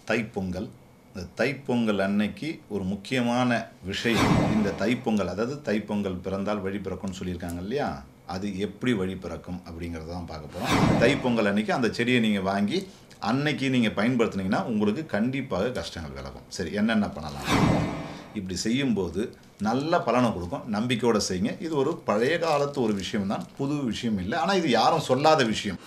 தைப்பொங்கல். இந்த தைப்பொங்கல் அன்னைக்கு ஒரு முக்கியமான விஷயம். இந்த தைப்பொங்கல், அதாவது தைப்பொங்கல் பிறந்தால் வழி பிறக்கும்னு சொல்லியிருக்காங்க இல்லையா, அது எப்படி வழி பிறக்கும் அப்படிங்கிறத தான் பார்க்க போகிறோம். தைப்பொங்கல் அன்னைக்கு அந்த செடியை நீங்கள் வாங்கி அன்னைக்கு நீங்கள் பயன்படுத்துனீங்கன்னா உங்களுக்கு கண்டிப்பாக கஷ்டங்கள் விலகும். சரி, என்னென்ன பண்ணலாம்? இப்படி செய்யும்போது நல்ல பலனை கொடுக்கும். நம்பிக்கையோடு செய்யுங்க. இது ஒரு பழைய காலத்து ஒரு விஷயம் தான், புது விஷயம் இல்லை. ஆனால் இது யாரும் சொல்லாத விஷயம்.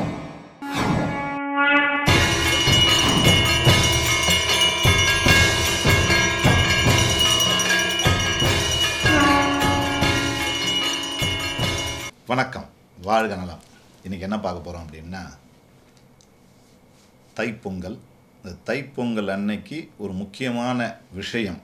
வணக்கம், வாழ்க நலம். இன்றைக்கி என்ன பார்க்க போகிறோம் அப்படின்னா, தைப்பொங்கல். இந்த தைப்பொங்கல் அன்னைக்கு ஒரு முக்கியமான விஷயம்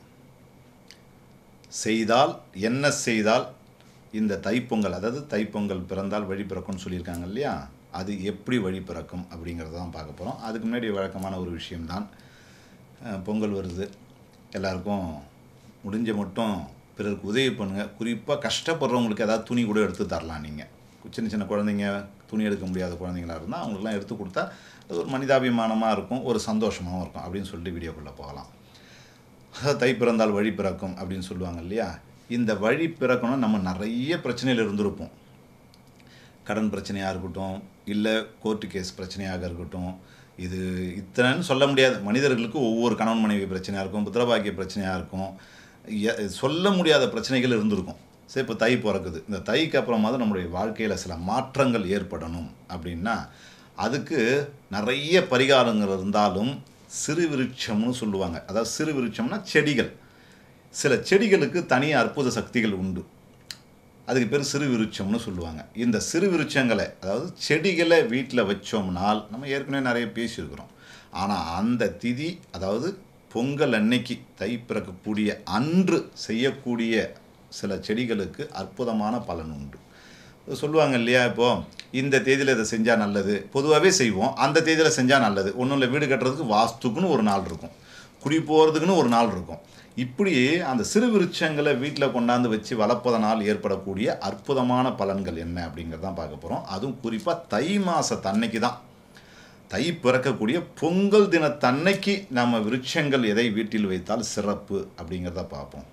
செய்தால், என்ன செய்தால் இந்த தைப்பொங்கல், அதாவது தைப்பொங்கல் பிறந்தால் வழி பிறக்கும்னு சொல்லியிருக்காங்க இல்லையா, அது எப்படி வழி பிறக்கும் அப்படிங்கிறத தான் பார்க்க போகிறோம். அதுக்கு முன்னாடி வழக்கமான ஒரு விஷயம்தான், பொங்கல் வருது, எல்லாருக்கும் முடிஞ்ச மட்டும் பிறருக்கு உதவி பண்ணுங்கள். குறிப்பாக கஷ்டப்படுறவங்களுக்கு ஏதாவது துணி கூட எடுத்து தரலாம். நீங்கள் சின்ன சின்ன குழந்தைங்க, துணி எடுக்க முடியாத குழந்தைங்களாக இருந்தால் அவங்களுக்குலாம் எடுத்து கொடுத்தா அது ஒரு மனிதாபிமானமாக இருக்கும், ஒரு சந்தோஷமாகவும் இருக்கும் அப்படின்னு சொல்லிட்டு வீடியோக்குள்ளே போகலாம். தை பிறந்தால் வழி பிறக்கும் அப்படின்னு சொல்லுவாங்க இல்லையா. இந்த வழி பிறக்கணும், நம்ம நிறைய பிரச்சனையில் இருந்திருப்போம். கடன் பிரச்சனையாக இருக்கட்டும், இல்லை கோர்ட்டு கேஸ் பிரச்சனையாக இருக்கட்டும், இது இத்தனைன்னு சொல்ல முடியாது. மனிதர்களுக்கு ஒவ்வொரு கணவன் மனைவி பிரச்சனையாக இருக்கும், புத்திரபாக்கிய பிரச்சனையாக இருக்கும், சொல்ல முடியாத பிரச்சனைகள் இருந்திருக்கும். சரி, இப்போ தை பிறக்குது. இந்த தைக்கு அப்புறமா தான் நம்மளுடைய வாழ்க்கையில் சில மாற்றங்கள் ஏற்படணும் அப்படின்னா அதுக்கு நிறைய பரிகாரங்கள் இருந்தாலும் சிறு விருட்சம்னு சொல்லுவாங்க. அதாவது சிறு விருட்சம்னா செடிகள். சில செடிகளுக்கு தனியாக அற்புத சக்திகள் உண்டு. அதுக்கு பேர் சிறு விருட்சம்னு சொல்லுவாங்க. இந்த சிறு விருட்சங்களை, அதாவது செடிகளை வீட்டில் வச்சோம்னால், நம்ம ஏற்கனவே நிறைய பேசியிருக்கிறோம், ஆனால் அந்த திதி, அதாவது பொங்கல் அன்னைக்கு தை பிறக்கக்கூடிய அன்று செய்யக்கூடிய சில செடிகளுக்கு அற்புதமான பலன் உண்டு. சொல்லுவாங்க இல்லையா, இப்போது இந்த தேதியில் இதை செஞ்சால் நல்லது, பொதுவாகவே செய்வோம். அந்த தேதியில் செஞ்சால் நல்லது. ஒன்றும் இல்லை, வீடு கட்டுறதுக்கு வாஸ்துக்குன்னு ஒரு நாள் இருக்கும், குடி போகிறதுக்குன்னு ஒரு நாள் இருக்கும். இப்படி அந்த சிறு விருட்சங்களை வீட்டில் கொண்டாந்து வச்சு வளர்ப்பதனால் ஏற்படக்கூடிய அற்புதமான பலன்கள் என்ன அப்படிங்கிறதான் பார்க்க போகிறோம். அதுவும் குறிப்பாக தை மாதத்தன்னைக்கு தான், தை பிறக்கக்கூடிய பொங்கல் தினத்தன்னைக்கு நம்ம விருட்சங்கள் எதை வீட்டில் வைத்தால் சிறப்பு அப்படிங்கிறத பார்ப்போம்.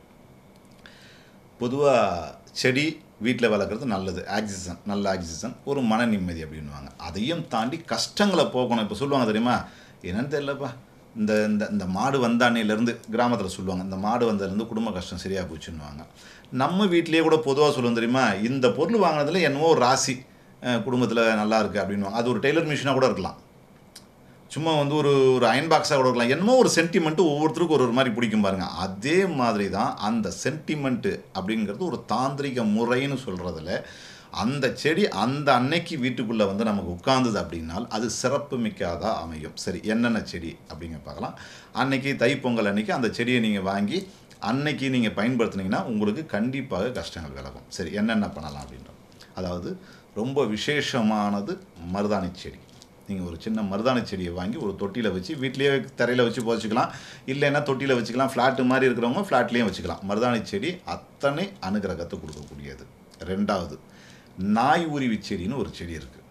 பொதுவாக செடி வீட்டில் வளர்க்குறது நல்லது, ஆக்சிஜன், நல்ல ஆக்சிஜன், ஒரு மன நிம்மதி அப்படின்வாங்க. அதையும் தாண்டி கஷ்டங்களை போகணும். இப்போ சொல்லுவாங்க தெரியுமா, என்னன்னு தெரியலப்பா, இந்த இந்த இந்த மாடு வந்தானேலேருந்து கிராமத்தில் சொல்லுவாங்க, இந்த மாடு வந்ததுலேருந்து குடும்ப கஷ்டம் சரியாக போச்சுன்னுவாங்க. நம்ம வீட்டிலேயே கூட பொதுவாக சொல்லுவோம் தெரியுமா, இந்த பொருள் வாங்கினதில் என்னவோ ஒரு ராசி குடும்பத்தில் நல்லா இருக்குது அப்படின்வாங்க. அது ஒரு டெய்லர் மிஷினாக கூட இருக்கலாம், சும்மா வந்து ஒரு அயன் பாக்ஸாக கூட இருக்கலாம். என்னமோ ஒரு சென்டிமெண்ட்டு ஒவ்வொருத்தருக்கும் ஒரு மாதிரி பிடிக்கும் பாருங்கள். அதே மாதிரி தான் அந்த சென்டிமெண்ட்டு அப்படிங்கிறது ஒரு தாந்திரிக முறைன்னு சொல்கிறதுல, அந்த செடி அந்த அன்னைக்கு வீட்டுக்குள்ளே வந்து நமக்கு உட்கார்ந்தது அப்படின்னால் அது சிறப்பு மிக்காதாக அமையும். சரி, என்னென்ன செடி அப்படிங்க பார்க்கலாம். அன்னைக்கு தைப்பொங்கல் அன்னைக்கு அந்த செடியை நீங்கள் வாங்கி அன்னைக்கு நீங்கள் பயன்படுத்துனீங்கன்னா உங்களுக்கு கண்டிப்பாக கஷ்டங்கள் விலகும். சரி, என்னென்ன பண்ணலாம் அப்படின்றோம். அதாவது ரொம்ப விசேஷமானது மருதாணி செடி. நீங்கள் ஒரு சின்ன மருதாணி செடியை வாங்கி ஒரு தொட்டியில் வச்சு வீட்லேயே தரையில் வச்சு போச்சுக்கலாம், இல்லைன்னா தொட்டியில் வச்சுக்கலாம். ஃப்ளாட்டு மாதிரி இருக்கிறவங்க ஃப்ளாட்லேயும் வச்சுக்கலாம். மருதாணி செடி அத்தனை அனுகிரகத்தை கொடுக்கக்கூடியது. ரெண்டாவது, நாய் உருவி செடின்னு ஒரு செடி இருக்குது.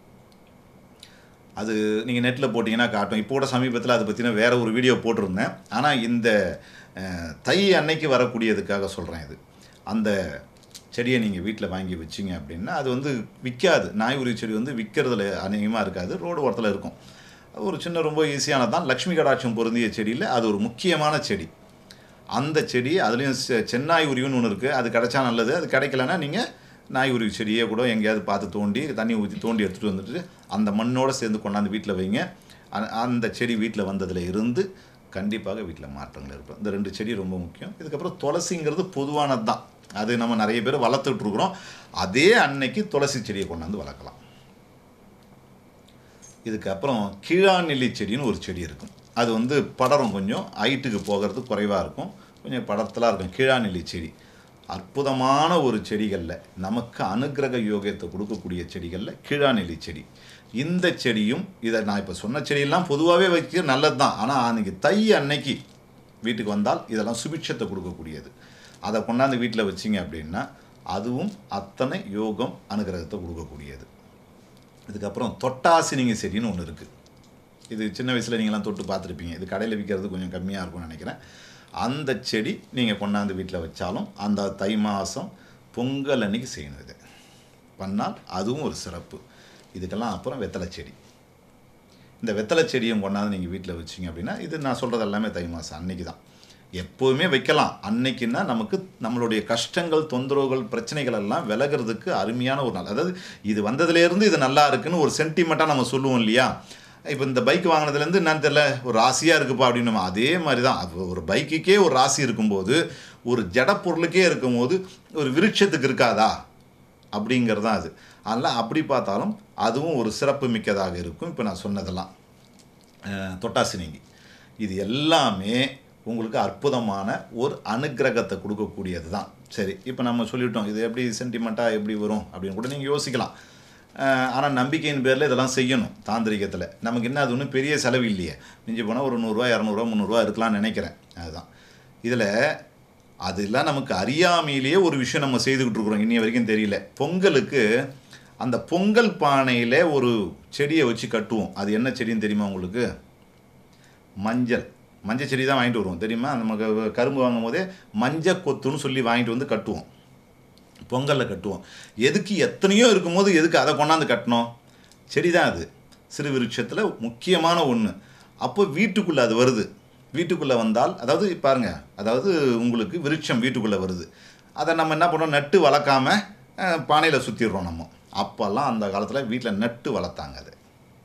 அது நீங்கள் நெட்டில் போட்டிங்கன்னா காட்டும். இப்போ கூட சமீபத்தில் அதை பற்றின வேறு ஒரு வீடியோ போட்டிருந்தேன். ஆனால் இந்த தை அன்னைக்கு வரக்கூடியதுக்காக சொல்கிறேன். இது அந்த செடியை நீங்கள் வீட்டில் வாங்கி வச்சிங்க அப்படின்னா அது வந்து விற்காது. நாய் உருவி செடி வந்து விற்கிறதுல அநேகமாக இருக்காது, ரோடு ஓரத்தில் இருக்கும். ஒரு சின்ன ரொம்ப ஈஸியானது தான், லக்ஷ்மி கடாட்சம் பொருந்திய செடியில் அது ஒரு முக்கியமான செடி. அந்த செடி, அதுலேயும் சென்னாய் உருவின்னு ஒன்று இருக்குது, அது கிடைச்சா நல்லது. அது கிடைக்கலன்னா நீங்கள் நாய் உருவி செடியை கூட எங்கேயாவது பார்த்து தோண்டி தண்ணி ஊற்றி தோண்டி எடுத்துகிட்டு வந்துட்டு அந்த மண்ணோடு சேர்ந்து கொண்டாந்து வீட்டில் வைங்க. அந்த செடி வீட்டில் வந்ததில் இருந்து கண்டிப்பாக வீட்டில் மாற்றங்கள் இருக்கும். இந்த ரெண்டு செடி ரொம்ப முக்கியம். இதுக்கப்புறம் துளசிங்கிறது பொதுவானது தான், அது நம்ம நிறைய பேர் வளர்த்துட்ருக்குறோம். அதே அன்னைக்கு துளசி செடியை கொண்டாந்து வளர்க்கலாம். இதுக்கப்புறம் கீழாநெல்லி செடின்னு ஒரு செடி இருக்கும். அது வந்து படரும், கொஞ்சம் ஹைட்டுக்கு போகிறது குறைவாக இருக்கும், கொஞ்சம் படத்தலாக இருக்கும். கீழாநெல்லி செடி அற்புதமான ஒரு செடிகளில், நமக்கு அனுகிரக யோகத்தை கொடுக்கக்கூடிய செடிகளில் கீழாநெல்லி செடி. இந்த செடியும், இதை நான் இப்போ சொன்ன செடியெல்லாம் பொதுவாகவே வைக்க நல்லது தான், ஆனால் அன்றைக்கி தை அன்னைக்கு வீட்டுக்கு வந்தால் இதெல்லாம் சுபிட்சத்தை கொடுக்கக்கூடியது. அதை கொண்டாந்து வீட்டில் வச்சிங்க அப்படின்னா அதுவும் அத்தனை யோகம் அனுகிரகத்தை கொடுக்கக்கூடியது. இதுக்கப்புறம் தொட்டாசினிங்க செடின்னு ஒன்று இருக்குது. இது சின்ன வயசில் நீங்களாம் தொட்டு பார்த்துருப்பீங்க. இது கடையில் விற்கிறது கொஞ்சம் கம்மியாக இருக்கும்னு நினைக்கிறேன். அந்த செடி நீங்கள் கொண்டாந்து வீட்டில் வச்சாலும் அந்த தை மாதம் பொங்கல் அன்னைக்கு செய்யணும். இது பண்ணால் அதுவும் ஒரு சிறப்பு. இதுக்கெல்லாம் அப்புறம் வெத்தலை செடி. இந்த வெத்தலை செடியும் கொண்டாந்து நீங்கள் வீட்டில் வச்சிங்க அப்படின்னா, இது நான் சொல்கிறது எல்லாமே தை மாதம் அன்னைக்கு தான். எப்போவுமே வைக்கலாம். அன்னைக்குன்னா நமக்கு நம்மளுடைய கஷ்டங்கள், தொந்தரவுகள், பிரச்சனைகள் எல்லாம் விலகிறதுக்கு அருமையான ஒரு நாள். அதாவது இது வந்ததுலேருந்து இது நல்லா இருக்குன்னு ஒரு சென்டிமெண்ட்டாக நம்ம சொல்லுவோம் இல்லையா? இப்போ இந்த பைக் வாங்கினதுலேருந்து என்னன்னு தெரியல, ஒரு ராசியாக இருக்குப்பா அப்படின்னு. அதே மாதிரி தான் அது ஒரு பைக்குக்கே ஒரு ராசி இருக்கும்போது, ஒரு ஜட பொருளுக்கே இருக்கும்போது ஒரு விருட்சத்துக்கு இருக்காதா அப்படிங்கிறது தான் அது. அதனால் அப்படி பார்த்தாலும் அதுவும் ஒரு சிறப்பு மிக்கதாக இருக்கும். இப்போ நான் சொன்னதெல்லாம் தொட்டாசினிங்கி இது எல்லாமே உங்களுக்கு அற்புதமான ஒரு அனுக்கிரகத்தை கொடுக்கக்கூடியது தான். சரி, இப்போ நம்ம சொல்லிவிட்டோம் இது எப்படி சென்டிமெண்ட்டாக எப்படி வரும் அப்படின்னு கூட நீங்கள் யோசிக்கலாம். ஆனால் நம்பிக்கையின் பேரில் இதெல்லாம் செய்யணும். தாந்திரிகத்தில் நமக்கு என்ன அது ஒன்றும் பெரிய செலவு இல்லையே. மிஞ்சி போனால் ஒரு 100 ரூபா 200 ரூபா 300 ரூபா இருக்கலாம்னு நினைக்கிறேன். அதுதான் இதில் அதெல்லாம் நமக்கு அறியாமையிலேயே ஒரு விஷயம் நம்ம செய்துக்கிட்டு இருக்கிறோம். இன்னி வரைக்கும் தெரியல. பொங்கலுக்கு அந்த பொங்கல் பானையில் ஒரு செடியை வச்சு கட்டுவோம். அது என்ன செடின்னு தெரியுமா உங்களுக்கு? மஞ்சள் செடி தான் வாங்கிட்டு வருவோம் தெரியுமா? நமக்கு கரும்பு வாங்கும் போதே மஞ்சள் கொத்துன்னு சொல்லி வாங்கிட்டு வந்து கட்டுவோம். பொங்கலில் கட்டுவோம். எதுக்கு எத்தனையோ இருக்கும்போது எதுக்கு அதை கொண்டாந்து கட்டணும்? செடி தான் அது. சிறு விருட்சத்தில் முக்கியமான ஒன்று. அப்போ வீட்டுக்குள்ளே அது வருது. வீட்டுக்குள்ளே வந்தால் அதாவது பாருங்கள், அதாவது உங்களுக்கு விருட்சம் வீட்டுக்குள்ளே வருது. அதை நம்ம என்ன பண்ணுறோம்? நட்டு வளர்க்காமல் பானையில் சுற்றிடுறோம் நம்ம. அப்போல்லாம் அந்த காலத்தில் வீட்டில் நட்டு வளர்த்தாங்க அது.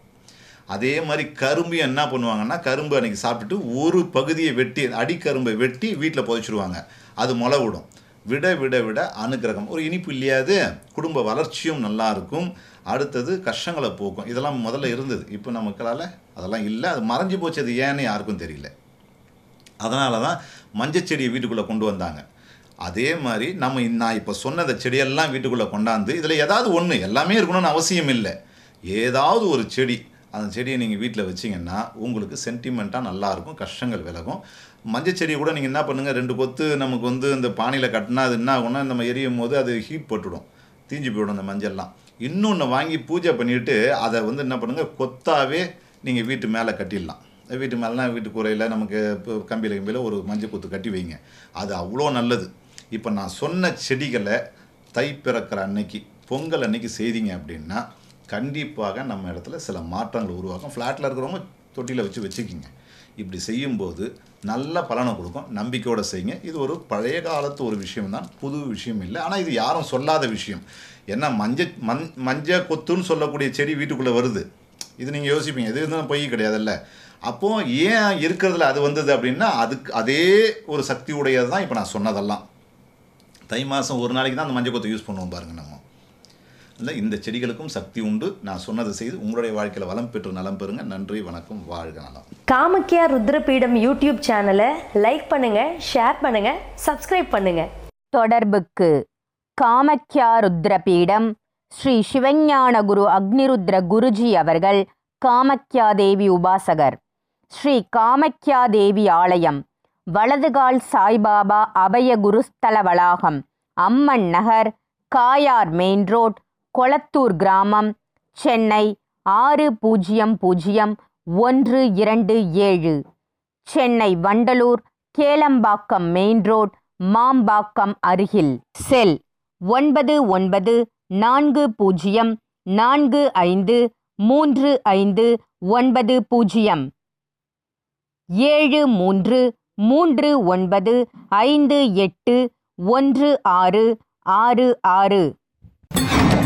அதே மாதிரி கரும்பு என்ன பண்ணுவாங்கன்னா, கரும்பு அன்றைக்கி சாப்பிட்டுட்டு ஒரு பகுதியை வெட்டி, அடிக்கரும்பை வெட்டி வீட்டில் புதைச்சிடுவாங்க. அது முளை விடும். விட விட விட அனுக்கிரகம். ஒரு இனிப்பு இல்லையாது, குடும்ப வளர்ச்சியும் நல்லா இருக்கும். அடுத்தது கஷ்டங்களை போக்கும். இதெல்லாம் முதல்ல இருந்தது. இப்போ நமக்களால் அதெல்லாம் இல்லை. அது மறைஞ்சி போச்சு. அது ஏன்னு யாருக்கும் தெரியல. அதனால தான் மஞ்சள் செடியை வீட்டுக்குள்ளே கொண்டு வந்தாங்க. அதே மாதிரி நான் இப்போ சொன்ன இந்த செடியெல்லாம் வீட்டுக்குள்ளே கொண்டாந்து இதில் ஏதாவது ஒன்று, எல்லாமே இருக்கணும்னு அவசியம் இல்லை, ஏதாவது ஒரு செடி, அந்த செடியை நீங்கள் வீட்டில் வச்சிங்கன்னா உங்களுக்கு சென்டிமெண்ட்டாக நல்லாயிருக்கும். கஷ்டங்கள் விலகும். மஞ்சள் செடியை கூட நீங்கள் என்ன பண்ணுங்கள், 2 கொத்து நமக்கு வந்து இந்த பானையில் கட்டினா அது என்ன ஆகும்னா, நம்ம எரியும் போது அது ஹீட் போட்டுவிடும், தீஞ்சு போயிடும் அந்த மஞ்சள்லாம். இன்னொன்று வாங்கி பூஜை பண்ணிவிட்டு அதை வந்து என்ன பண்ணுங்கள், கொத்தாவே நீங்கள் வீட்டு மேலே கட்டிடலாம். வீட்டு மேலாம் வீட்டு கூரையில் நமக்கு கம்பியில் ஒரு மஞ்சள் கொத்து கட்டி வைங்க. அது அவ்வளோ நல்லது. இப்போ நான் சொன்ன செடிகளை தை பிறக்கிற அன்னைக்கு, பொங்கல் அன்னைக்கு செய்தீங்க அப்படின்னா கண்டிப்பாக நம்ம இடத்துல சில மாற்றங்கள் உருவாக்கும். ஃப்ளாட்டில் இருக்கிறவங்க தொட்டியில் வச்சுக்கிங்க. இப்படி செய்யும்போது நல்ல பலனை கொடுக்கும். நம்பிக்கையோடு செய்யுங்க. இது ஒரு பழைய காலத்து ஒரு விஷயம் தான், புது விஷயம் இல்லை. ஆனால் இது யாரும் சொல்லாத விஷயம். ஏன்னா மஞ்சள் கொத்துன்னு சொல்லக்கூடிய செடி வீட்டுக்குள்ளே வருது. இது நீங்கள் யோசிப்பீங்க, இது இருந்தால் பொய் கிடையாதுல்ல. அப்போது ஏன் இருக்கிறதுல அது வந்தது அப்படின்னா, அதுக்கு அதே ஒரு சக்தி உடையது தான் இப்போ நான் சொன்னதெல்லாம். தை மாதம் ஒரு நாளைக்கு தான் அந்த மஞ்சள் கொத்தை யூஸ் பண்ணுவோம் பாருங்கள் நம்ம. இல்லை, இந்த செடிகளுக்கும் சக்தி உண்டு. நான் சொன்னதை செய்து உங்களுடைய வாழ்க்கையில் வளம் பெற்று நலம் பெறுங்க. நன்றி, வணக்கம், வாழ்க நலம். காமக்யா ருத்ரபீடம் யூடியூப் சேனலை லைக் பண்ணுங்க, ஷேர் பண்ணுங்க, சப்ஸ்கிரைப் பண்ணுங்க. தொடர்புக்கு காமக்யா ருத்ரபீடம் ஸ்ரீ சிவஞான குரு அக்னிருத்ர குருஜி அவர்கள் காமக்யா தேவி உபாசகர். ஸ்ரீ காமக்யா தேவி ஆலயம், வலதுகால் சாய்பாபா அபய குருஸ்தல வளாகம், அம்மன் நகர், காயார் மெயின் ரோட், கொளத்தூர் கிராமம், சென்னை 600127. சென்னை வண்டலூர் கேளம்பாக்கம் மெயின் ரோட், மாம்பாக்கம் அருகில். செல் 9940453590 7339581666.